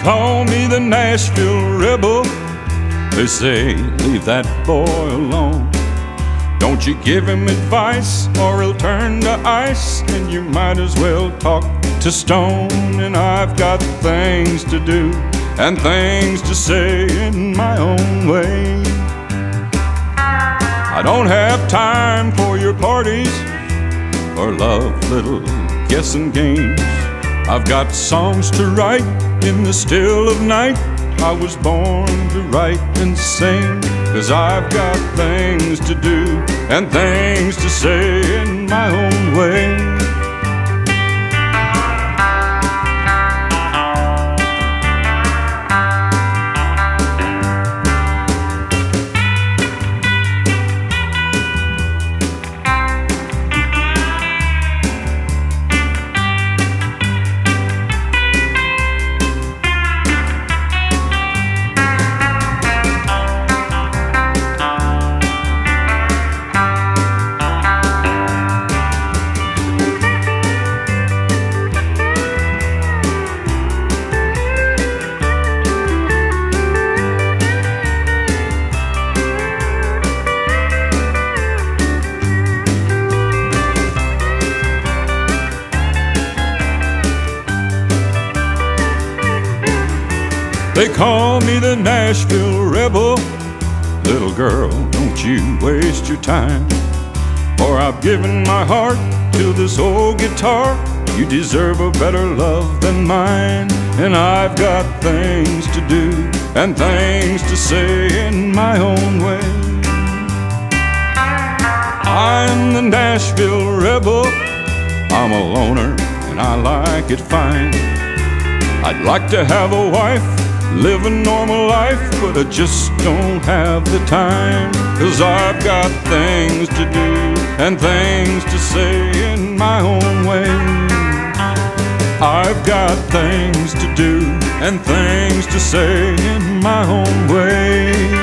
call me the Nashville Rebel. They say, leave that boy alone. Don't you give him advice or he'll turn to ice, and you might as well talk to stone. And I've got things to do and things to say in my own way. I don't have time for your parties or love little guessing games. I've got songs to write in the still of night. I was born to write and sing, 'cause I've got things to do and things to say in my own way. They call me the Nashville Rebel. Little girl, don't you waste your time, for I've given my heart to this old guitar. You deserve a better love than mine, and I've got things to do and things to say in my own way. I'm the Nashville Rebel. I'm a loner and I like it fine. I'd like to have a wife, live a normal life, but I just don't have the time, 'cause I've got things to do and things to say in my own way. I've got things to do and things to say in my own way.